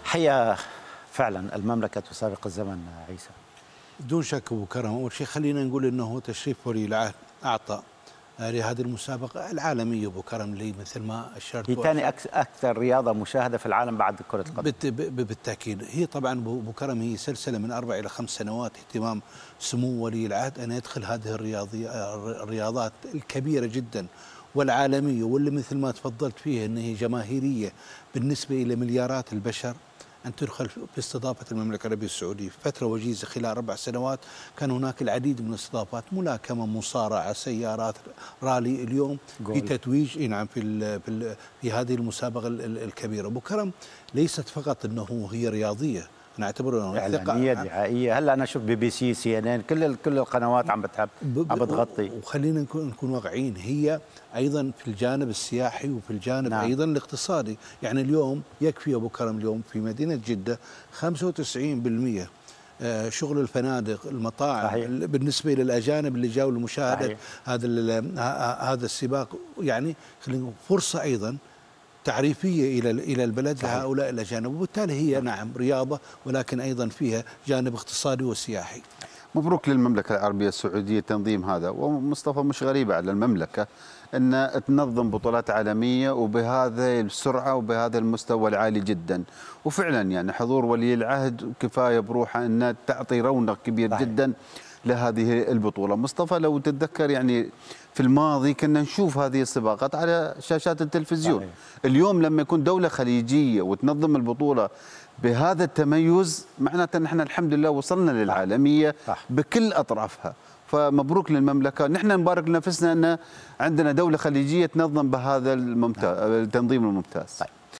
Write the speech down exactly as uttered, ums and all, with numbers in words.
حقيقة فعلا المملكة تسابق الزمن عيسى. بدون شك أبو كرم، أول شيء خلينا نقول أنه تشريف ولي العهد أعطى لهذه المسابقة العالمية أبو كرم اللي مثل ما أشرت. هي ثاني أكثر رياضة مشاهدة في العالم بعد كرة القدم. بالتأكيد. هي طبعا أبو كرم هي سلسلة من أربع إلى خمس سنوات اهتمام سمو ولي العهد أن يدخل هذه الرياضات الكبيرة جدا والعالمية، واللي مثل ما تفضلت فيها أنها هي جماهيرية بالنسبة إلى مليارات البشر، أن تدخل باستضافة المملكة العربية السعودية في فترة وجيزة خلال أربع سنوات. كان هناك العديد من الاستضافات، ملاكمة، مصارعة، سيارات، رالي. اليوم في تتويج نعم في في, في هذه المسابقة الكبيرة. أبو كرم ليست فقط أنه هي رياضية، أنا أعتبرها إعلانية دعائية. هلا أنا أشوف بي بي سي، سي إن إن، كل كل القنوات عم بتحب عم بتغطي. وخلينا نكون نكون واقعيين، هي أيضا في الجانب السياحي وفي الجانب نعم. أيضا الاقتصادي. يعني اليوم يكفي أبو كرم اليوم في مدينة جدة خمسة وتسعين بالمئة شغل الفنادق، المطاعم صحيح. بالنسبة للأجانب اللي جاوا لمشاهدة هذا هذا السباق، يعني خلينا فرصة أيضا تعريفية إلى إلى البلد لهؤلاء الأجانب، وبالتالي هي نعم رياضة ولكن أيضا فيها جانب اقتصادي وسياحي. مبروك للمملكة العربية السعودية تنظيم هذا، ومصطفى مش غريبة على المملكة أن تنظم بطولات عالمية وبهذه السرعة وبهذا المستوى العالي جدا. وفعلا يعني حضور ولي العهد كفاية بروحه أن تعطي رونق كبير صحيح. جدا لهذه البطولة. مصطفى لو تتذكر يعني في الماضي كنا نشوف هذه السباقات على شاشات التلفزيون صحيح. اليوم لما يكون دولة خليجية وتنظم البطولة بهذا التميز، معناته نحن الحمد لله وصلنا للعالمية صح. بكل أطرافها. فمبروك للمملكة، نحن نبارك لنفسنا أن عندنا دولة خليجية تنظم بهذا الممتاز التنظيم الممتاز.